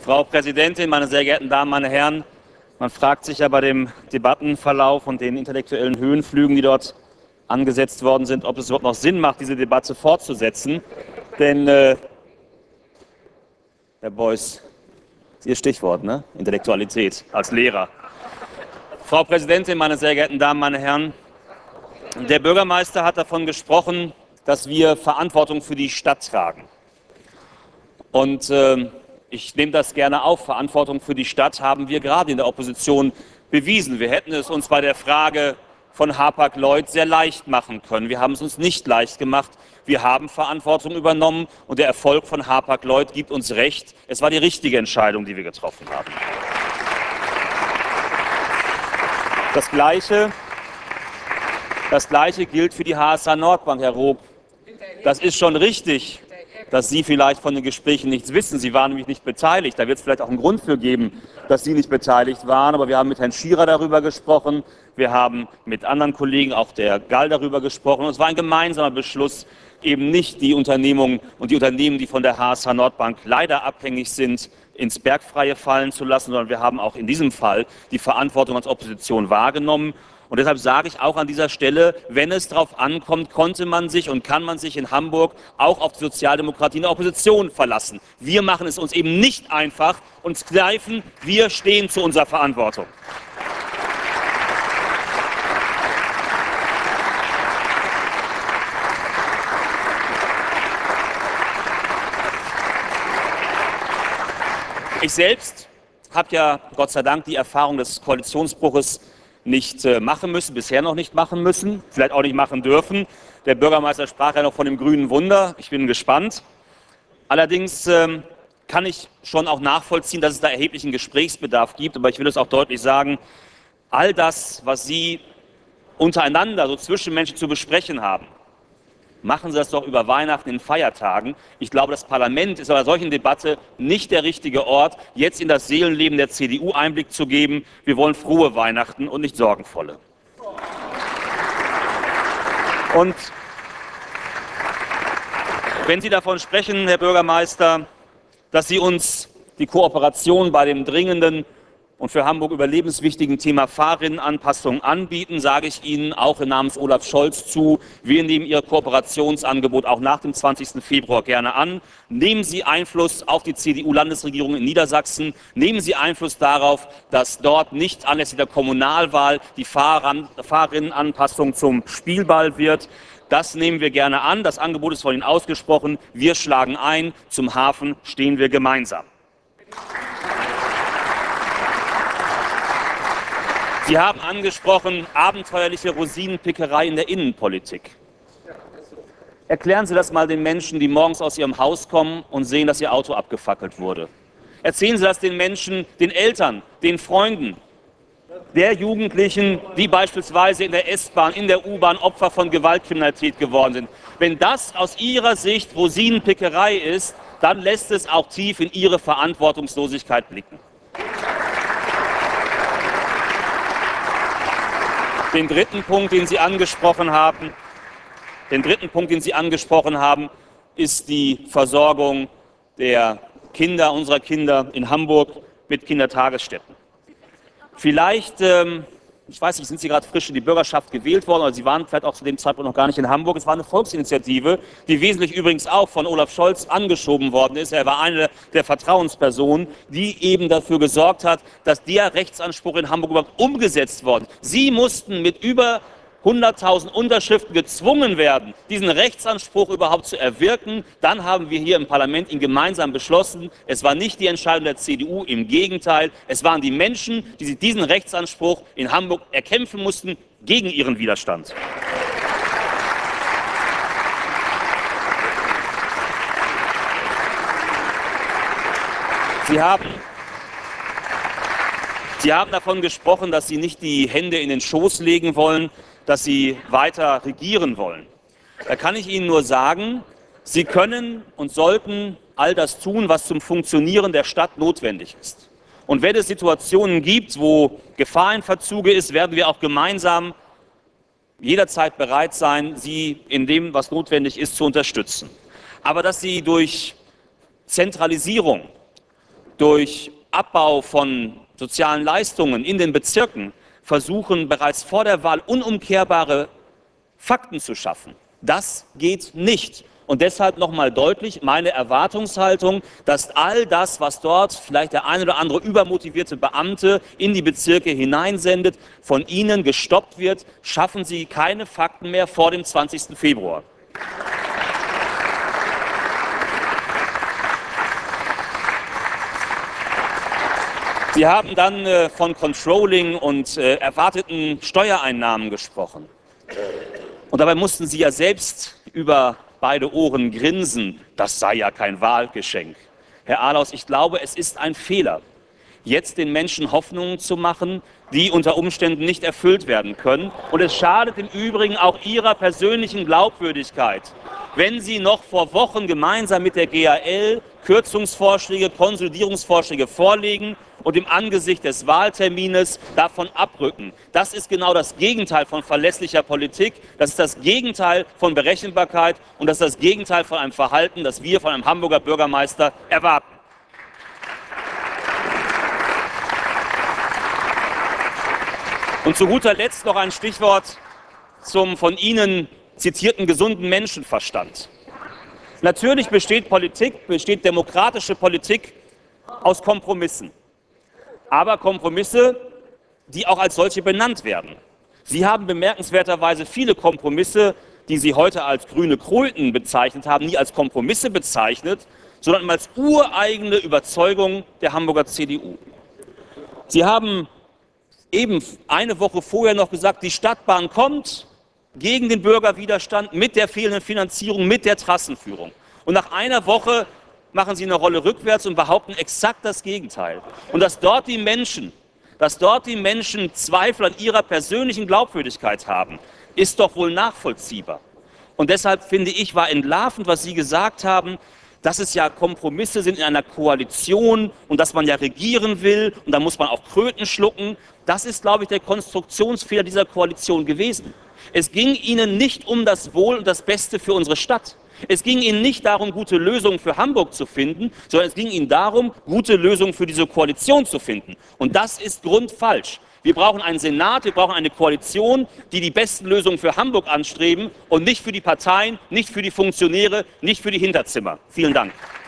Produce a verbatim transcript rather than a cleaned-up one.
Frau Präsidentin, meine sehr geehrten Damen, meine Herren! Man fragt sich ja bei dem Debattenverlauf und den intellektuellen Höhenflügen, die dort angesetzt worden sind, ob es überhaupt noch Sinn macht, diese Debatte fortzusetzen. Denn, äh, Herr Beuys, das ist Ihr Stichwort, ne? Intellektualität als Lehrer. Frau Präsidentin, meine sehr geehrten Damen, meine Herren! Der Bürgermeister hat davon gesprochen, dass wir Verantwortung für die Stadt tragen. Und äh, ich nehme das gerne auf. Verantwortung für die Stadt haben wir gerade in der Opposition bewiesen. Wir hätten es uns bei der Frage von Hapag-Lloyd sehr leicht machen können. Wir haben es uns nicht leicht gemacht. Wir haben Verantwortung übernommen und der Erfolg von Hapag-Lloyd gibt uns recht. Es war die richtige Entscheidung, die wir getroffen haben. Das Gleiche, das Gleiche gilt für die H S H Nordbank, Herr Roop. Das ist schon richtig, dass Sie vielleicht von den Gesprächen nichts wissen. Sie waren nämlich nicht beteiligt. Da wird es vielleicht auch einen Grund für geben, dass Sie nicht beteiligt waren. Aber wir haben mit Herrn Schierer darüber gesprochen. Wir haben mit anderen Kollegen, auch der Gall, darüber gesprochen. Und es war ein gemeinsamer Beschluss, eben nicht die Unternehmungen und die Unternehmen, die von der H S H Nordbank leider abhängig sind, ins Bergfreie fallen zu lassen, sondern wir haben auch in diesem Fall die Verantwortung als Opposition wahrgenommen. Und deshalb sage ich auch an dieser Stelle, wenn es darauf ankommt, konnte man sich und kann man sich in Hamburg auch auf die Sozialdemokratie in der Opposition verlassen. Wir machen es uns eben nicht einfach, uns kneifen, wir stehen zu unserer Verantwortung. Ich selbst habe ja Gott sei Dank die Erfahrung des Koalitionsbruches nicht äh, machen müssen, bisher noch nicht machen müssen, vielleicht auch nicht machen dürfen. Der Bürgermeister sprach ja noch von dem grünen Wunder. Ich bin gespannt. Allerdings ähm, kann ich schon auch nachvollziehen, dass es da erheblichen Gesprächsbedarf gibt. Aber ich will es auch deutlich sagen, all das, was Sie untereinander, so zwischenmenschlich zu besprechen haben, machen Sie das doch über Weihnachten in Feiertagen. Ich glaube, das Parlament ist bei einer solchen Debatte nicht der richtige Ort, jetzt in das Seelenleben der C D U Einblick zu geben. Wir wollen frohe Weihnachten und nicht sorgenvolle. Und wenn Sie davon sprechen, Herr Bürgermeister, dass Sie uns die Kooperation bei dem dringenden und für Hamburg überlebenswichtigen Thema Fahrrinnenanpassung anbieten, sage ich Ihnen auch im Namen Olaf Scholz zu. Wir nehmen Ihr Kooperationsangebot auch nach dem zwanzigsten Februar gerne an. Nehmen Sie Einfluss auf die C D U-Landesregierung in Niedersachsen. Nehmen Sie Einfluss darauf, dass dort nicht anlässlich der Kommunalwahl die Fahrrinnenanpassung zum Spielball wird. Das nehmen wir gerne an. Das Angebot ist von Ihnen ausgesprochen. Wir schlagen ein. Zum Hafen stehen wir gemeinsam. Sie haben angesprochen, abenteuerliche Rosinenpickerei in der Innenpolitik. Erklären Sie das mal den Menschen, die morgens aus ihrem Haus kommen und sehen, dass ihr Auto abgefackelt wurde. Erzählen Sie das den Menschen, den Eltern, den Freunden, der Jugendlichen, die beispielsweise in der S-Bahn, in der U-Bahn Opfer von Gewaltkriminalität geworden sind. Wenn das aus Ihrer Sicht Rosinenpickerei ist, dann lässt es auch tief in Ihre Verantwortungslosigkeit blicken. Den dritten Punkt, den Sie angesprochen haben, den dritten Punkt, den Sie angesprochen haben, ist die Versorgung der Kinder, unserer Kinder in Hamburg mit Kindertagesstätten. Vielleicht, ähm, ich weiß nicht, sind Sie gerade frisch in die Bürgerschaft gewählt worden, oder Sie waren vielleicht auch zu dem Zeitpunkt noch gar nicht in Hamburg. Es war eine Volksinitiative, die wesentlich übrigens auch von Olaf Scholz angeschoben worden ist. Er war eine der Vertrauenspersonen, die eben dafür gesorgt hat, dass der Rechtsanspruch in Hamburg überhaupt umgesetzt worden ist. Sie mussten mit über hunderttausend Unterschriften gezwungen werden, diesen Rechtsanspruch überhaupt zu erwirken. Dann haben wir hier im Parlament ihn gemeinsam beschlossen. Es war nicht die Entscheidung der C D U, im Gegenteil. Es waren die Menschen, die sich diesen Rechtsanspruch in Hamburg erkämpfen mussten, gegen ihren Widerstand. Sie haben, Sie haben davon gesprochen, dass Sie nicht die Hände in den Schoß legen wollen, dass Sie weiter regieren wollen. Da kann ich Ihnen nur sagen, Sie können und sollten all das tun, was zum Funktionieren der Stadt notwendig ist. Und wenn es Situationen gibt, wo Gefahr in Verzuge ist, werden wir auch gemeinsam jederzeit bereit sein, Sie in dem, was notwendig ist, zu unterstützen. Aber dass Sie durch Zentralisierung, durch Abbau von sozialen Leistungen in den Bezirken versuchen, bereits vor der Wahl unumkehrbare Fakten zu schaffen. Das geht nicht. Und deshalb nochmal deutlich meine Erwartungshaltung, dass all das, was dort vielleicht der ein oder andere übermotivierte Beamte in die Bezirke hineinsendet, von Ihnen gestoppt wird. Schaffen Sie keine Fakten mehr vor dem zwanzigsten Februar. Sie haben dann äh, von Controlling und äh, erwarteten Steuereinnahmen gesprochen. Und dabei mussten Sie ja selbst über beide Ohren grinsen. Das sei ja kein Wahlgeschenk. Herr Alaus, ich glaube, es ist ein Fehler, jetzt den Menschen Hoffnungen zu machen, die unter Umständen nicht erfüllt werden können. Und es schadet im Übrigen auch Ihrer persönlichen Glaubwürdigkeit, wenn Sie noch vor Wochen gemeinsam mit der G A L Kürzungsvorschläge, Konsolidierungsvorschläge vorlegen und im Angesicht des Wahltermines davon abrücken. Das ist genau das Gegenteil von verlässlicher Politik, das ist das Gegenteil von Berechenbarkeit und das ist das Gegenteil von einem Verhalten, das wir von einem Hamburger Bürgermeister erwarten. Und zu guter Letzt noch ein Stichwort zum von Ihnen zitierten gesunden Menschenverstand. Natürlich besteht Politik, besteht demokratische Politik aus Kompromissen. Aber Kompromisse, die auch als solche benannt werden. Sie haben bemerkenswerterweise viele Kompromisse, die Sie heute als grüne Kröten bezeichnet haben, nie als Kompromisse bezeichnet, sondern als ureigene Überzeugung der Hamburger C D U. Sie haben eben eine Woche vorher noch gesagt, die Stadtbahn kommt gegen den Bürgerwiderstand mit der fehlenden Finanzierung, mit der Trassenführung. Und nach einer Woche machen Sie eine Rolle rückwärts und behaupten exakt das Gegenteil. Und dass dort die Menschen, dass dort die Menschen Zweifel an ihrer persönlichen Glaubwürdigkeit haben, ist doch wohl nachvollziehbar. Und deshalb finde ich, war entlarvend, was Sie gesagt haben, dass es ja Kompromisse sind in einer Koalition und dass man ja regieren will und da muss man auch Kröten schlucken. Das ist, glaube ich, der Konstruktionsfehler dieser Koalition gewesen. Es ging Ihnen nicht um das Wohl und das Beste für unsere Stadt. Es ging Ihnen nicht darum, gute Lösungen für Hamburg zu finden, sondern es ging Ihnen darum, gute Lösungen für diese Koalition zu finden. Und das ist grundfalsch. Wir brauchen einen Senat, wir brauchen eine Koalition, die die besten Lösungen für Hamburg anstreben und nicht für die Parteien, nicht für die Funktionäre, nicht für die Hinterzimmer. Vielen Dank.